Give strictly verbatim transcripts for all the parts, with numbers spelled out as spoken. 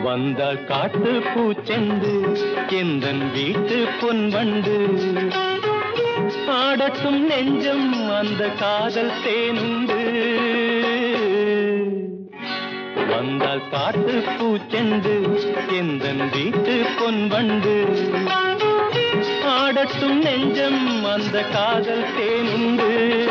வந்தால் காட்டு பூச்செண்டு எந்தன் வீட்டு பொன்வண்டு ஆடட்டும் நெஞ்சம் அந்த காதல் தேனுண்டு. வந்தால் காட்டு பூச்செண்டு எந்தன் வீட்டு பொன்வண்டு ஆடட்டும் நெஞ்சம் அந்த காதல் தேனுண்டு.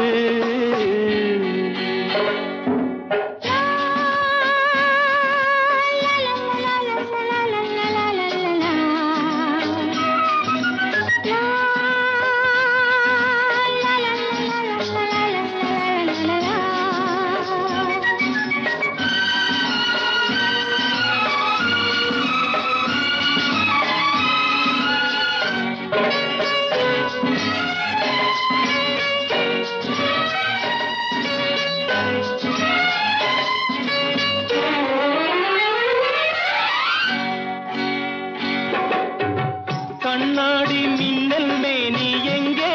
கண்ணாடி மின்னல் மேனி எங்கே,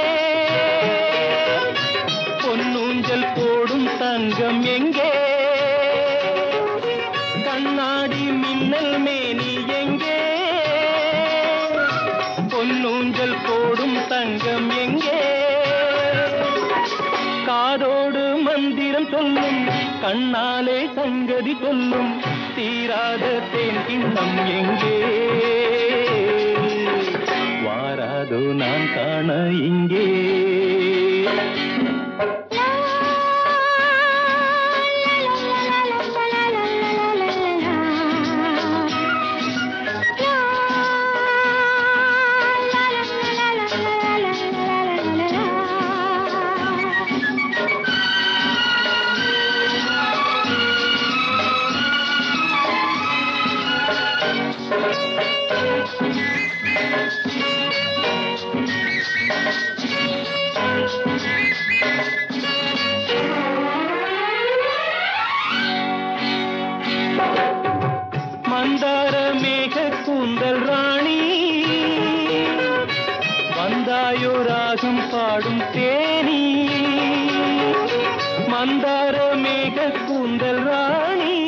பொன்னூஞ்சல் போடும் தங்கம் எங்கே? கண்ணாடி மின்னல் மேனி எங்கே, பொன்னூஞ்சல் போடும் தங்கம் எங்கே? காதோடு மந்திரம் சொல்லும் கண்ணாலே சங்கதி சொல்லும் தீராத தேன் கிண்ணம் எங்கே? வாராதோ நான் காண இங்கே? மந்தார மேக கூந்தல் ராணி வந்தாயோ ராகம் பாடும் தேனி. மந்தார மேக கூந்தல் ராணி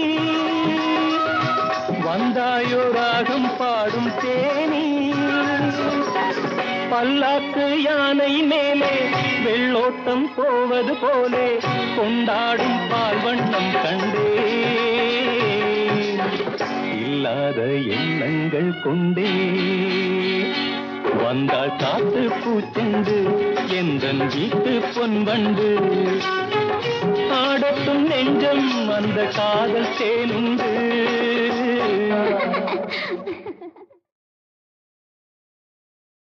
வந்தாயோ ராகம் பாடும் தேனி. பல்லாக்கு யானை மேலே வெள்ளோட்டம் போவது போலே கொண்டாடும் பால் வண்ணம் கண்டே. இல்லாத எண்ணங்கள் கொண்டே வந்தால் காட்டு பூச்செண்டு எந்தன் வீட்டு பொன்வண்டு ஆடட்டும் நெஞ்சம் அந்த காதல் தேனுண்டு.